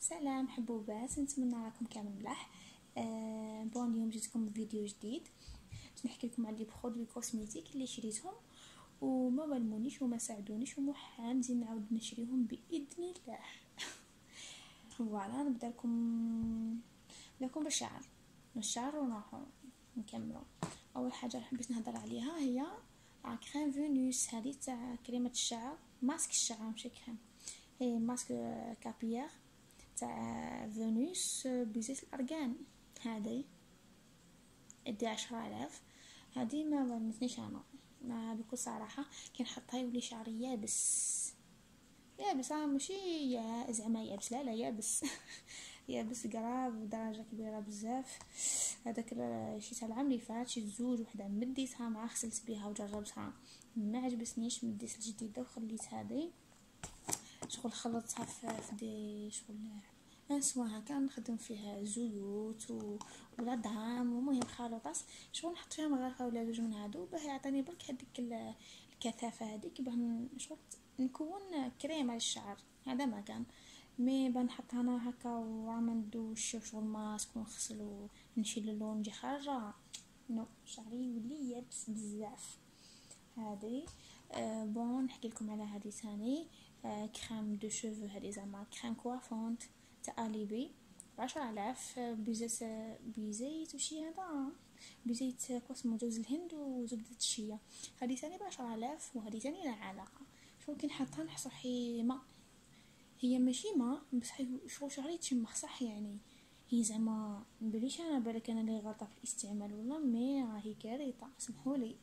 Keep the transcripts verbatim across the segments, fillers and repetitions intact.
سلام حبوبات، نتمنى راكم كامل ملاح. آه بون اليوم جيتكم بفيديو جديد باش نحكي لكم على لي برودوي كوسميتيك اللي شريتهم وما ظلمونيش وما ساعدونيش ومحال نزيد نعاود نشريهم باذن الله. فوالا نبدا لكم نبدا لكم بالشعر الشعر ونروحوا نكملوا. اول حاجه حبيت نهضر عليها هي كريم فينوس، هذه تاع كريمه الشعر، ماسك الشعر ماشي كريم، هي ماسك كابيير تاع فينوس بزيت الارغان. هذه ادي عشرة آلاف. هذه ما ظلمتنيش انا، ما بكل صراحه كي نحطها يولي شعري يابس يابس ماشي يا زعما يابس، لا لا يابس يابس قراب بدرجه كبيره بزاف. هذاك شي تاع العام اللي فات شي زوج وحده مديتها مع غسلت بها وجربتها ما عجبتنيش، مديت الجديده وخليت هذه شغل خلطتها في دي شغل انسوا هكا نخدم فيها زيوت و... ولا دعام، ومهم خلطات شغل نحط فيها مغرفه ولا جوج من هادو باه يعطيني برك هذيك الكثافه هذيك باه شغل نكون كريم على الشعر. هذا ما كان مي بنحط انا هكا وعم ندوش شغل ماسك ونغسل ونشيل اللون نجي خارجه نو شعري يولي يابس بزاف. هذه أه بون نحكي لكم على هذه ثاني أه كريم دو شوفو، هذه زعما كريم كوافونت تاع اليبي بعشرة آلاف بزيت بزيت وشي هذا بزيت كوسمو جوز الهند وزبدة الشيا. هذه ثاني بعشرة آلاف وهذه ثاني لا علاقة. شو كي نحطها نحس روحي ما هي ماشي ما بصح شغل شعري تشمخ صح، يعني هي زعما نبليش انا بالك انا اللي غلطه في الاستعمال ولا مي راهي كارثه سمحولي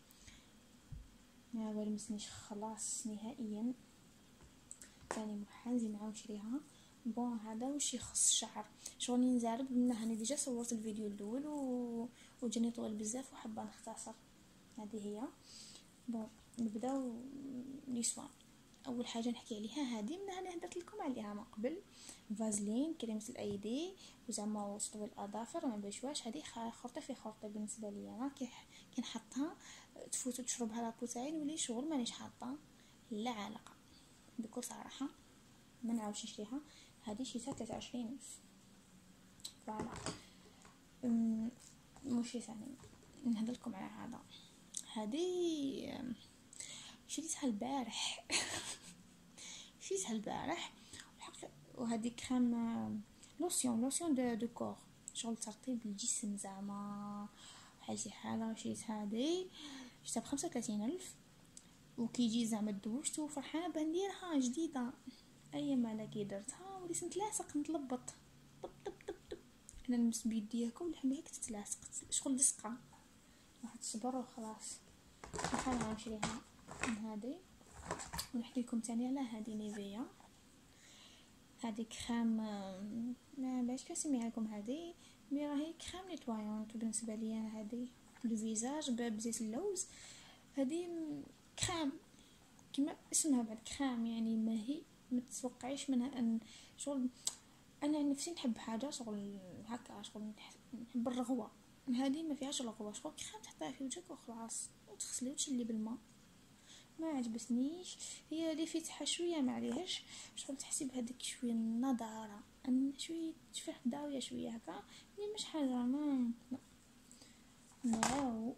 ما ولمسنيش خلاص نهائيا. ثاني محال نزيد نعاود نشريها. بون هذا واش يخص الشعر شغل نزارب منها، انا ديجا صورت الفيديو الاول و... وجاني طويل بزاف وحابه نختصر. هذه هي بون نبداو لي سوان. اول حاجه نحكي عليها هذه من انا هدرت لكم عليها من قبل، فازلين كريمه الايدي وزعما وسطو الاظافر ما بشواش. هذه خرطه في خرطه بالنسبه لي انا كي كي نحطها تفوت تشربها لابو تاعي نولي شغل مانيش حاطه لا علاقه بكل صراحه ما نعاودش نشريها. هذه شي ثلاثة وعشرين ألف. فوالا مش ثاني نهضر لكم على هذا. هذه شريتها البارح شريتها البارح وهذه كريم لوسيون لوسيون دو دو كور شغل ترطيب الجسم زعما حالتي حاله. شريت هذه شريتها بخمسة وثلاثين ألف وكيجي زعما دوشت وفرحانه بنديرها جديده. اي ما كي درتها وليت نتلاصق نتلبط طب طب طب طب انا نمس بيديكم لحم هيك تتلاصق شغل لصقه واحد الصبر وخلاص. نحاول نشريها هذه ونحكي لكم ثاني على هذه نيفيا. هذه كريم ما باش كنسميها لكم هذه مي راهي كريم نيتوايونت بالنسبه لي انا. هذه لو فيزاج بزيت اللوز. هذه كريم كما اسمها بعد كريم يعني ما هي ما تتوقعيش منها ان شغل انا نفسي نحب حاجه شغل هكا شغل نحب الرغوه. هذه ما فيهاش رغوه شغل كريم تحطها في وجهك وخلاص وتغسلي وتشلي بالماء ما عجبتنيش. هي اللي فيتها شويه ما عليهاش شغل تحسي بهذيك شويه النضاره ان شويه شويه داويه شويه هكا اللي مش حاجه ما نو.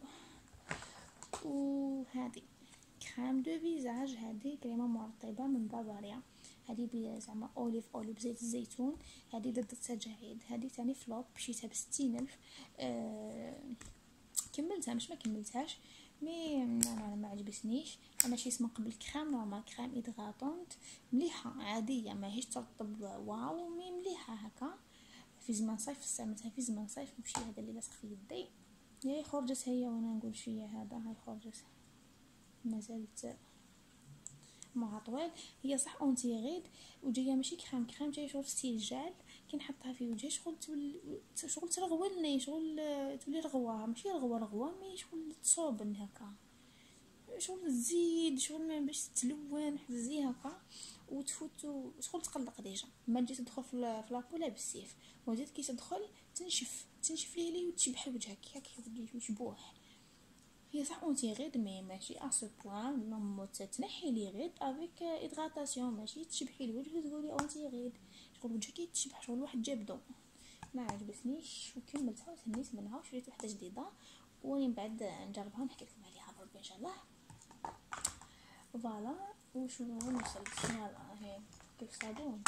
وهذه كريم دو فيزاج، هذه كريمه مرطبه من بافاريا. هذه زعما اوليف اوليف زيت الزيتون. هذه ضد التجاعيد. هذه ثاني فلوب شريتها بستين ألف. أه... كملتها مش ما كملتهاش مي انا ما عجبتنيش. انا شي اسمه قبل كريم نورمال كريم إدغاطونت مليحه عاديه ما هيش ترطب واو مي مليحه هكا في زمان صيف استعملتها في زمان صيف ماشي هذا اللي لاصق في يدي. هي خرجت هي وانا نقول شويه هذا هاي خرجت ما زالت مع طويل. هي صح اونتي غيد وجايه ماشي كريم كريم جايه شغل ستيل جال كي نحطها في وجهي شغل تول شغل ترغولني شغل تولي رغوه ماشي رغوه رغوه مي شغل تصوب هكا شغل تزيد شغل ما باش تلون حزي هكا وتفوت شغل تقلق ديجا ما تجي تدخل في لابولا بالسيف وزيد كي تدخل تنشف تنشف ليه ليه وتشبح وجهك هكا يشبوح. هي صح اونتي غيد مي ماشي ا سو بوين نموت تنحي لي غيد افيك ادغاطاسيون ماشي تشبحي الوجه وتقولي اونتي غيد شغل وجهك يتشبح شغل واحد جابدو، ما عجبتنيش وكملتها وتهنيت منها وشريت واحده جديده وني بعد نجربها ونحكي لكم عليها بربي ان شاء الله. فوالا وشنو نوصل شنو هي كيف صابون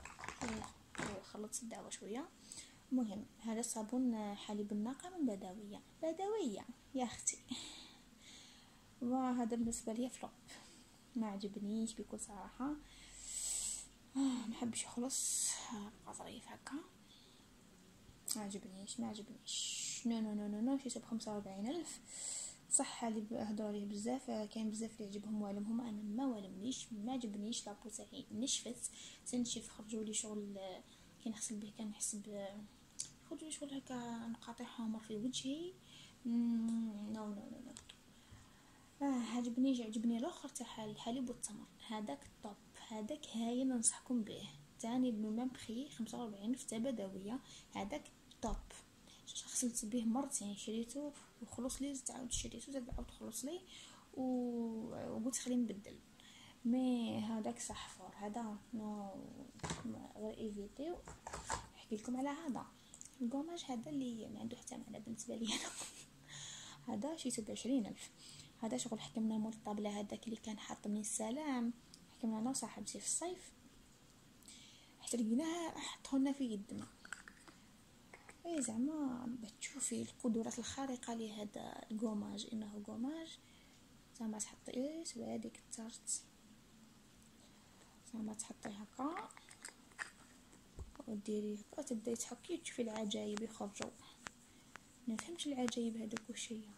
خلطت الدعوه شويه. المهم هذا صابون حليب الناقه من بدويه بدويه يا اختي، وهذا بالنسبه لي فلوب، ما عجبنيش بكل صراحه. آه ما حبش يخلص ظريف هكا، ما عجبنيش ما عجبنيش نو نو نو نو نو شريته بخمسة وأربعين ألف. صح اللي هضروا عليه بزاف، كاين بزاف اللي يعجبهم والمهم، انا ما والمنيش ما عجبنيش لابو تاعي نشفت تنشف، خرجوا لي شغل كي نغسل به كنحس ب خرجوا لي شغل هكا نقاطع حمر في وجهي. نو نو نو نو اه عجبني عجبني الاخر تاع الحليب والتمر، هذاك الطوب هذاك هاي ننصحكم به تاني بميم بخي خمسة وأربعين ألف تاع بدويه، هذاك توب. غسلت به مرتين شريته وخلص لي، تعاود شريته زاد عاود خلص لي وقلت خليني نبدل. مي هذاك صح فور هذا نو غير ايفيتيو. نحكي لكم على هذا القماش هذا اللي ما عنده حتى معنى بالنسبه لي انا هذا شريته بعشرين ألف. هذا شغل حكمنا مول الطابله هذاك اللي كان حاط من السلام، حكمنا انا وصاحبتي في الصيف حتى لقيناها حطه لنا في يدنا. اي زعما بتشوفي القدرات الخارقه لهذا القماج، انه قماج زعما تحطي ايه هذيك التارت زعما تحطي هكا وديري هكا تبداي تحكي تشوفي العجايب يخرجوا. ما فهمتش العجايب هذوك واش هي،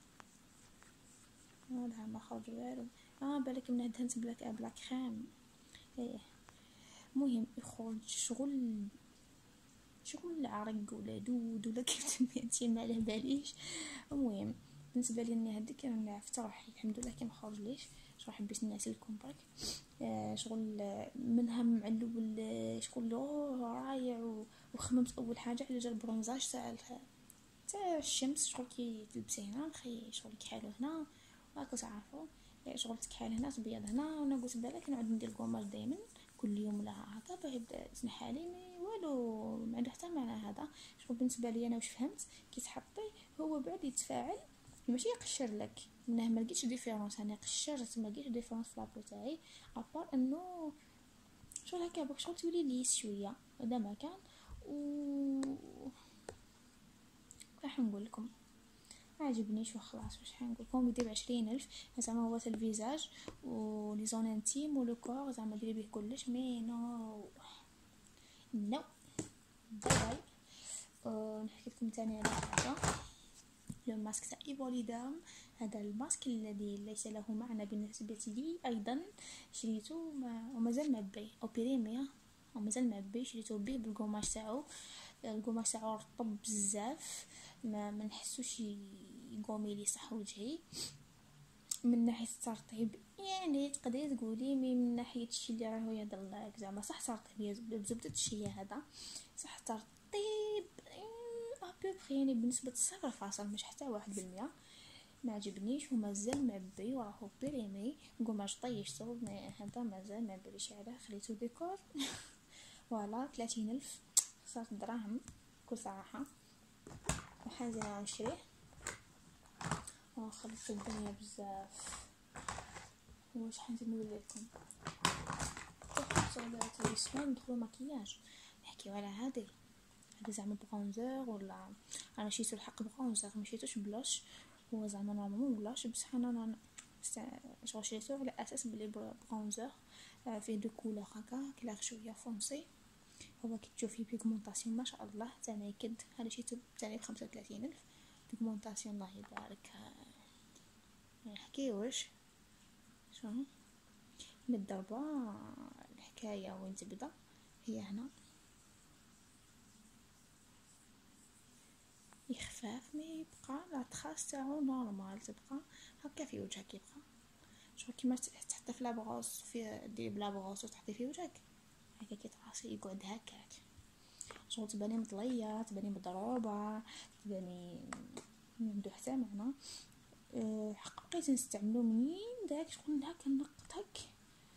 هذا ما خرج والو. اه بالك من دهنت بلاك بلاك خام. ايه مهم يخرج شغل شغل عرق ولا دود ولا كيف تسميتي ما على باليش. المهم بالنسبه لي اني هذيك انا عرفت روحي الحمد لله كي ما خرجليش. شغل حبيت نعس لكم برك آه شغل منها مع الاول شغل رايع، وخممت اول حاجه على جال البرونزاج تاع تاع الشمس شغل كي تلبسي هنا خي شغل كحالو هنا راكو تعرفوا شغل كحال هنا تبيض هنا. وانا قلت بالك نعود ندير الكوماج دائما كل يوم ولا هكا باه يبدا تنحالي مي والو ما عنده حتى معنى. هذا شغل بالنسبه لي انا واش فهمت كي تحطي هو بعد يتفاعل ماشي يقشر لك منه، ما لقيتش ديفيرونس. انا قشرت ما لقيتش ديفيرونس في لابو تاعي ابار انه شغل هكا باك شغل تولي ليس شويه هذا ما كان. و راح نقول لكم عجبنيش وخلاص واش حنقول لكم. يدير بعشرين ألف زعما هو الفيزاج ولي زون انتيم ولو كور زعما ديري به كلش مي نو نو باي. أه نحكي لكم تاني على حاجه لو ماسك تاع ايفوليدام. هذا الماسك الذي ليس له معنى بالنسبه لي ايضا شريته ومازال معبي او بريميا ومازال معبي شريته به بالقماش تاعو. القماش تاعو رطب بزاف ما ما نحسوش يقومي لي صح وجهي من ناحيه الترطيب يعني تقدري تقولي من ناحيه الشيء اللي راهو يهضر زعما صح ترطيب بزبده الشيء هذا صح ترطيب ابوبخي يعني بنسبه صفر فاصل مش حتى واحد بالمية. ما عجبنيش ومازال معبي وراهو بريمي قماش طيشته هذا مازال ما بليش عليه خليته ديكور. فوالا ثلاثين ألف خسرت دراهم بكل صراحه وحازمه نشريه وخلصت الدنيا بزاف. واش حنزيد نقول لكم صعيبه تاع ندخلوا مكياج نحكيو على هذه هذا زعما برونزر ولا انا شيتو الحق برونزر ما شيتوش بلاش هو زعما نورمال بلاش بصح انا انا شغل شيتو على اساس بلي برونزر فيه دو كولور هكا كلاغ شويه فونسي. هو كي تشوفي بيغمونطاسيون ما شاء الله تاع نيكد. هذا شيتو تاعي بخمسة وثلاثين ألف بيغمونطاسيون الله يبارك ما نحكيوش. شنو من الضربه الحكايه وين تبدا هي هنا يخفاف مي يبقى لا تخاص تاعو نورمال تبقى هكا في وجهك يبقى شغل كيما تحطي في لابغوص في دي بلابغوص وتحطي في وجهك هكا كي تقاسي يقعد هكاك شغل تباني مطليه تباني مضروبه تباني ما عنده حتى معنى. أه حق بقيت نستعملو منين داك شغل هكا نقط هك ما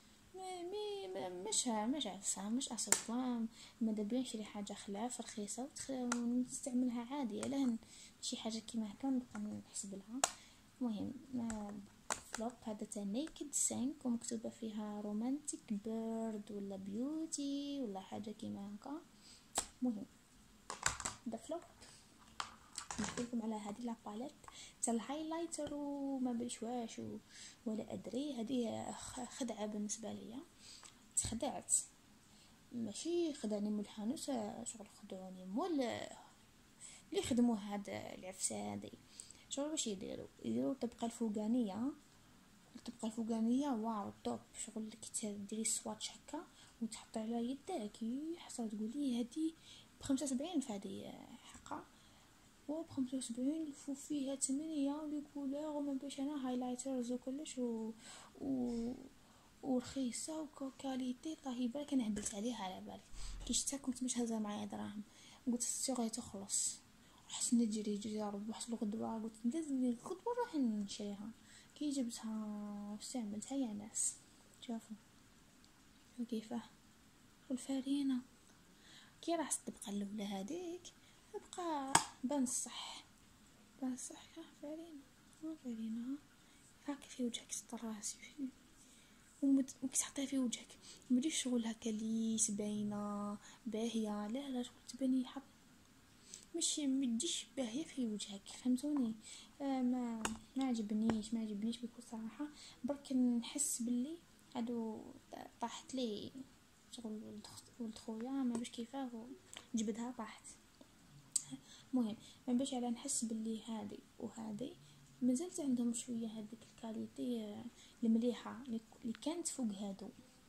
مي مش مش عفسه مش اصلا ماذا بيا نشري حاجه خلاف رخيصه ونستعملها عادي، علاه شي حاجه كيما هكا نبقى نحسب لها. المهم فلوب هذا تاع نيكد سينك ومكتوبه فيها رومانتيك بيرد ولا بيوتي ولا حاجه كيما هكا. المهم هذا فلوب. نحكيلكم على هذه لا باليت تاع الهايلايتر وما بلش واش ولا ادري. هذه خدعه بالنسبه ليا، تخدعت ماشي خدعني من الحانوت، شغل خدعوني مول اللي يخدموا هذا العفسه هذه. شغل واش يديروا يديروا الطبقه الفوقانيه، الطبقه الفوقانيه واو توب، شغل كي ديري سواتش هكا وتحطي على يدك حتى تقولي هذه بخمسة وسبعين فهذه حقا و بخمسة وسبعين فيها ثمانية لي كولور وما باش انا هايلايترز وكلش و و ورخيصه وكاليتي طيبه. كان هبلت عليها على بالي كي شتا كنت مش هزا معايا دراهم، قلت السيغه تخلص، رحت نجري جري ربحت الغدوه، قلت لازم الغدوه نروح نشريها. كي جبتها واستعملتها يا ناس شوفوا كيفاه الفارينه كي راح تبقى الاولى هذيك تبقى بنصح بنصح فارينه ما فارينه هاك في وجهك تطراسي وكي تحطيها في وجهك مديش شغل هكا ليس باينه باهيه، لا لا شغل تبني حط مش مديش باهيه في وجهك، فهمتوني؟ آه ما ما عجبنيش ما عجبنيش بكل صراحه. برك نحس باللي هادو طاحت لي شغل ولد خويا ما باش كيفاه جبدها طاحت. مهم ما باش على نحس باللي هذه وهذه مازالت عندهم شويه هذيك الكاليتي المليحه اللي كانت فوق هادو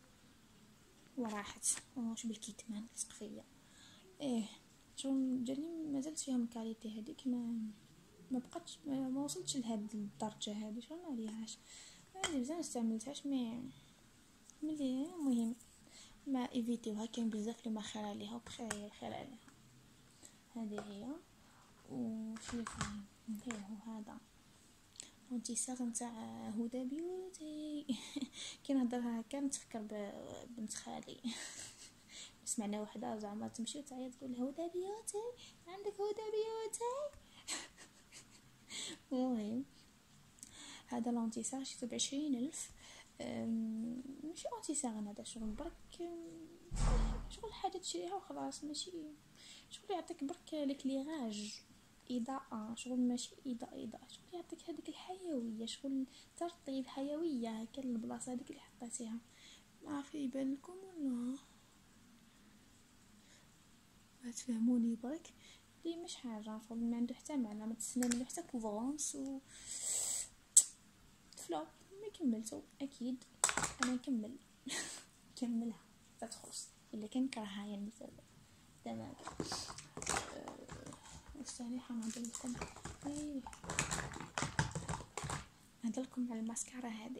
وراحت واش بالكتمان السقفيه. ايه شغل جاني مازالت فيهم الكاليتي هذيك ما ما بقتش ما, ما وصلتش لهاد الدرجه هذه. شغل ما عليهاش هذه بزاف استعملتهاش مي ملي مهم ما ايفيتيوها، كاين بزاف اللي ما خير عليها وبخير خير عليها. هذه هي وشوف هي هو هذا وانتساق نتاع هدى بيوتي. كي نهضرها هكا نتفكر بنت خالي سمعنا وحده زعما تمشي وتعيط تقول هدى بيوتي عندك هدى بيوتي. المهم هذا لونتيساغ شفتو بعشرين الف، ماشي انتيساغ هذا شغل برك شغل حاجه تشريها وخلاص، ماشي شغل يعطيك برك الكليراج اضاءه، شغل ماشي اضاءه اضاءه شغل يعطيك هذيك الحيويه، شغل ترطيب حيويه هكا البلاصه هذيك اللي حطيتيها. ما عارف يبان لكم ولا ما تفهموني برك لي مش حاجه شغل ما عنده حتى معنى، ما تسنى منه حتى كوفونس و فلوب. ما كملتو اكيد انا نكمل كملها تتخلص الا كان كرهها يعني تمام. استني حنهضر لكم ايه نهضر لكم على الماسكارا هذه.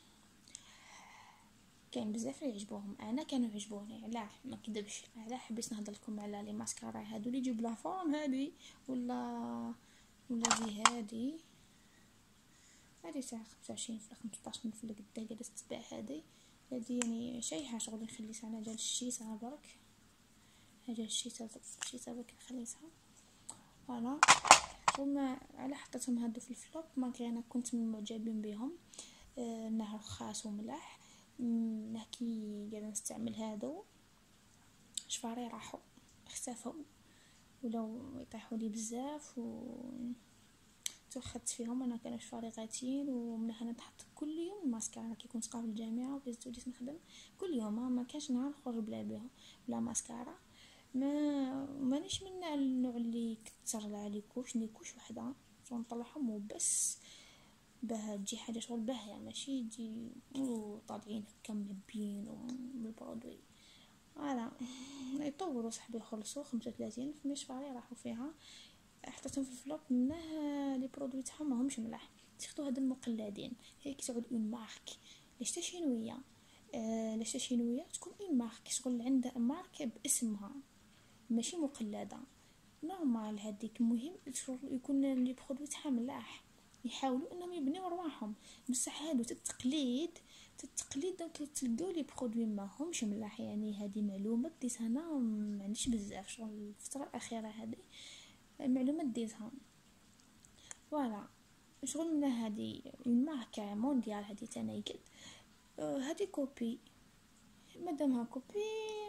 كاين بزاف اللي يعجبوهم، انا كانوا يعجبوني علاه ما كذبش، علاه حبيت نهضر لكم على لي ماسكارا هادو اللي يجيب لا فورم هذه ولا ولا زي هذه هذه تاع خمسة وعشرين في خمسطاش من في القدا قاعده تتباع. هذه هذه يعني شيء شغل نخليها انا جال الشيسه برك هذا الشيسه الشيسه برك نخليها فوالا. وما على حطيتهم هادو في الفلوب ما كان كنت من معجبين بهم. آه نهر خاص وملح نحكي قاعده نستعمل هادو شفاري راحوا اختفوا ولو يطيحوا لي بزاف و توخدت فيهم. انا كانوا شفاري غاتين ومن هنا نحط كل يوم ماسكارا كي كنت قاعده في الجامعه وبزت وليت نخدم كل يوم ما كانش نهار نخرج بلا بها بلا ماسكارا. ما مانيش من النوع اللي كثر عليكوش نيكوش وحده شغل نطلعهم وبس باه تجي حاجه شغل باهيه ماشي يجي طالعين هكا معبيين بالبرودوي فوالا. يطوروا صاحبي يخلصوا خمسة وثلاثين الف مش فاري راحوا فيها حطيتهم في الفلوب منها لي برودوي تاعهم ماهمش ملاح. تاخذوا هاد المقلدين هيك تعود اون مارك ليش تشينويه آه ليش تشينويه تكون اون مارك شغل عندها ماركه باسمها ماشي مقلده نورمال هذيك. مهم شغل يكون لي برودوي تاعها ملاح يحاولوا انهم يبنيو ارواحهم بصح هادو التقليد في التقليد دونك تلقاو لي برودوي ما همش ملاح. يعني هذه معلومه ديت انا ما عنديش بزاف شغل الفتره الاخيره هذه معلومه ديتها فوالا. شغل من هذه اون ماركه مونديال هذه تنايكد هذه كوبي مادامها كوبي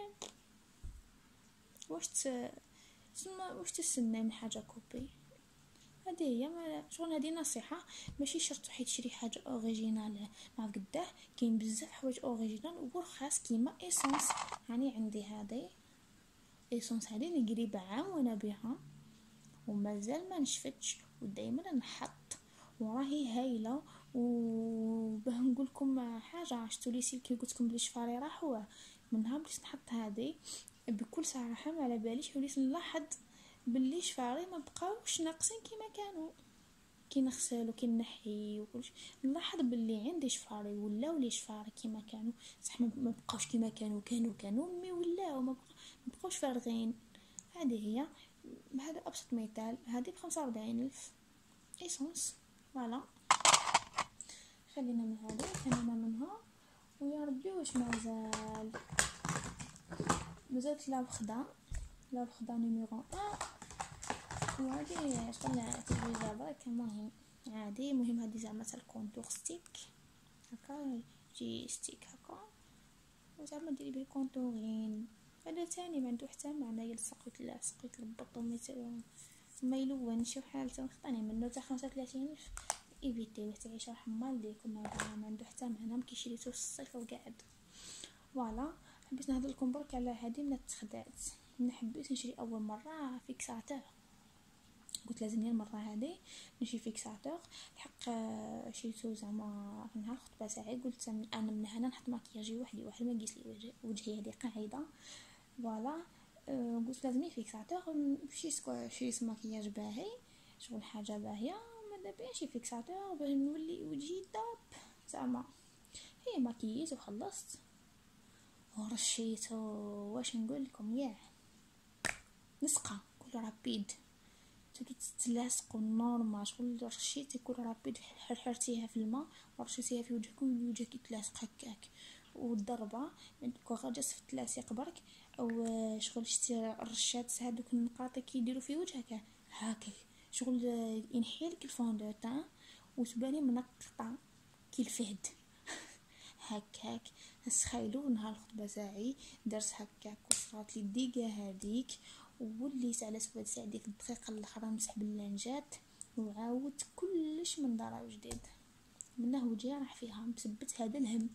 واش تسمى واش تستنى من حاجه كوبي. هذه هي ما شغل هذه نصيحه ماشي شرط حيت تشري حاجه اوريجينال ما قداه كاين بزاف حوايج اوريجينال ورخاص كيما ايسونس. يعني عندي هذه ايسونس هذه اللي قريبه عام وانا بها ومازال ما نشفتش ودائما نحط وراهي هايله. وباه نقول لكم حاجه عشتوا لي سيل كي قلت لكم بلي شفاري راحوا من نهار بديت نحط هذه بكل صراحه ما على باليش وليت نلاحظ باللي شفاري ما بقاوش ناقصين كيما كانوا كي نغسل وكي نحي وكلش. نلاحظ باللي عندي شفاري ولاو لي شفاري كيما كانوا صح ما بقاوش كيما كانوا كانوا كانوا مي ولاو ما بقاوش فارغين. هذه هي هذا ابسط مثال. هذه بخمسة وأربعين ألف ايسونس فوالا. خلينا من هذه خلينا منها ويا ربي واش مازال مازالت لا وخدا لا وخدا نيميرو واحد. وهذه طلع تجربه برك المهم عادي. مهم هذه زعما تاع الكونتور ستيك هكا جي ستيك هكا زعما ديري به كونتورين. هذا ثاني ما عنده حتى معنى يلصق لا سقيت البطو ما يلونش وحالته خطاني منه تاع خمسة وثلاثين ألف ايفيتي تعيش رحمه ليكم. هذا ما عنده حتى معنى مكي شريتو في الصيف وقاعد فوالا. حبيت نهضر لكم برك على هذه من التخدعات. من حبيت نشري اول مره فيكساتور قلت لازم المره هذه نشري فيكساتور الحق شريتو زعما في نهار الخطبه تاعي. قلت انا من هنا نحط مكياجي وحدي واحد ما يقيس لي وجهي هذه قاعده فوالا. أه قلت لازم فيكساتور ماشي سكو شي مكياج باهي شغل حاجه باهيه ما دابيش شي فيكساتور باش نولي وجهي طاب زعما. هي مكياج وخلصت ورشيته واش نقول لكم ياه نسقه كل رابيد تبدا تتلاصق نورمال شغل رشيتي كل رابيد حرحرتيها في الماء ورشيتيها في وجهك ووجهك يتلاصق هكاك. والضربه كون غاجس في التلاصيق برك او شغل شتي الرشات هذوك النقاط كيديروا في وجهك هكا شغل ينحي لك الفوندو تاع وتباني منقطه كي الفهد هكاك. نسخيلو نهار الخطبه تاعي درت هكاك وصرات لي الديقه هذيك وليت على سواد ساعه ديك الدقيقه الاخرى نمسح باللانجات وعاودت كلش من دار جديد. منه وجهي راح فيها مثبت هذا الهم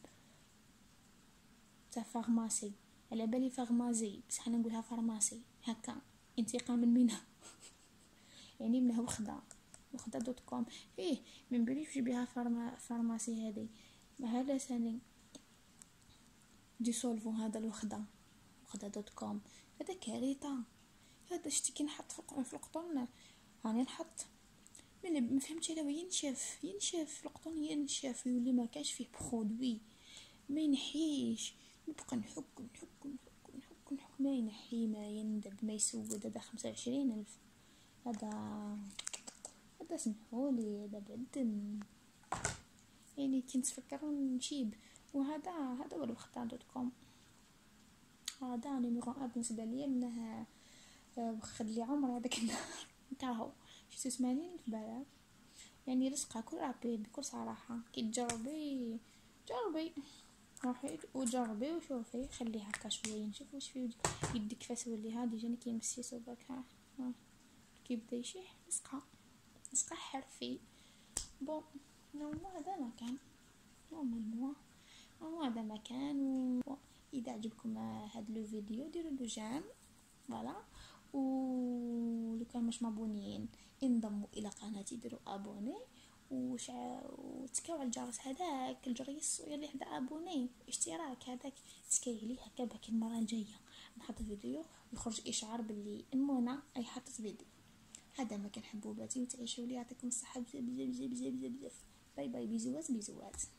تاع فارماسي على بالي فارمازي بصح انا نقولها فارماسي هكا انتقام منها يعني منها وخده وخده دوت كوم. ايه من بالي واش بها فارما فارماسي هذه ما هذا ثاني ديسولفو هذا الوخده وخده دوت كوم هذا كارثه. هذا شتي كي نحط في القطن راني نحط من ما فهمتش علاه ينشف ينشف القطن ينشف يولي ما كاش فيه برودوي ما ينحيش نبقى نحك نحك نحك نحك نحك ما ينحي ما يندب ما يسود. هذا خمسة وعشرين ألف هذا هذا سمحولي هذا بعدن يعني كنت تفكروا نشيب. وهذا هذا هو الوخدة دوت كوم هذا نيميرو واحد بالنسبه ليا منها وخد لي عمر هذاك النهار نتاعو شي ثمانين ألف بلاف. يعني رزقها كل رابيد بكل صراحه كي تجربي جربي روحي وجربي وشوفي خليها هكا شويه ينشف واش في يدك فاسولي هادي جاني كيمسيسو برك ها كي بدا يشيح نسقها نسقها حرفي بون نورمال. هذا ما كان نورمال مو هذا ما كان. واذا عجبكم هذا لو فيديو ديروا له جيم فوالا. ولو كان مش مابونيين انضموا الى قناتي ديروا ابوني وشع وتكاو على الجرس هذاك الجريس اللي حدا ابوني اشتراك هذاك تسكاي ليه هكا باك المره الجايه نحط فيديو يخرج اشعار باللي المونة اي حطت فيديو. هذا ما كان حبوباتي وتعيشوا لي يعطيكم الصحه بزاف بزاف بزاف بزاف بزاف. باي باي بيزوات بيزوات.